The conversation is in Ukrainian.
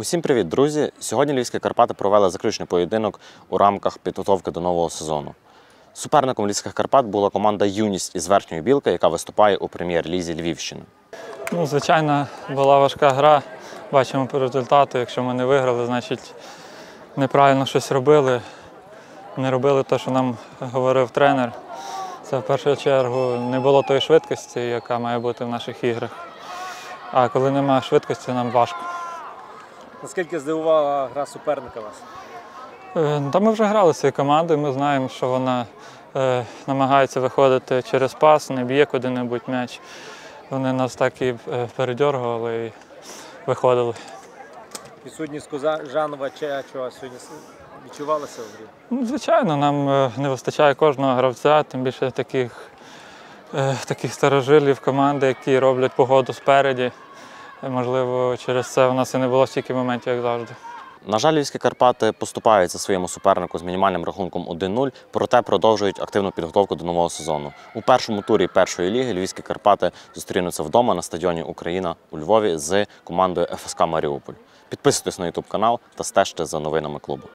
Усім привіт, друзі! Сьогодні Львівські Карпати провели заключний поєдинок у рамках підготовки до нового сезону. Суперником Львівських Карпат була команда «Юність» із Верхньої Білки, яка виступає у прем'єр-лізі Львівщини. Звичайно, була важка гра. Бачимо по результату. Якщо ми не виграли, значить неправильно щось робили. Не робили те, що нам говорив тренер. Це в першу чергу не було тої швидкості, яка має бути в наших іграх. А коли немає швидкості, нам важко. Наскільки здивувала гра суперника вас? Та ми вже грали з цією командою, ми знаємо, що вона намагається виходити через пас, не б'є куди-небудь м'яч. Вони нас так і передьоргували і виходили. Відсутність Жанова, Чечова сьогодні відчувалося в грі? Звичайно, нам не вистачає кожного гравця, тим більше таких старожилів команди, які роблять погоду спереді. Можливо, через це у нас і не було стільки моментів, як завжди. На жаль, Львівські Карпати поступаються своєму супернику з мінімальним рахунком 1-0, проте продовжують активну підготовку до нового сезону. У першому турі першої ліги Львівські Карпати зустрінуться вдома на стадіоні «Україна» у Львові з командою ФСК «Маріуполь». Підписуйтесь на YouTube канал та стежте за новинами клубу.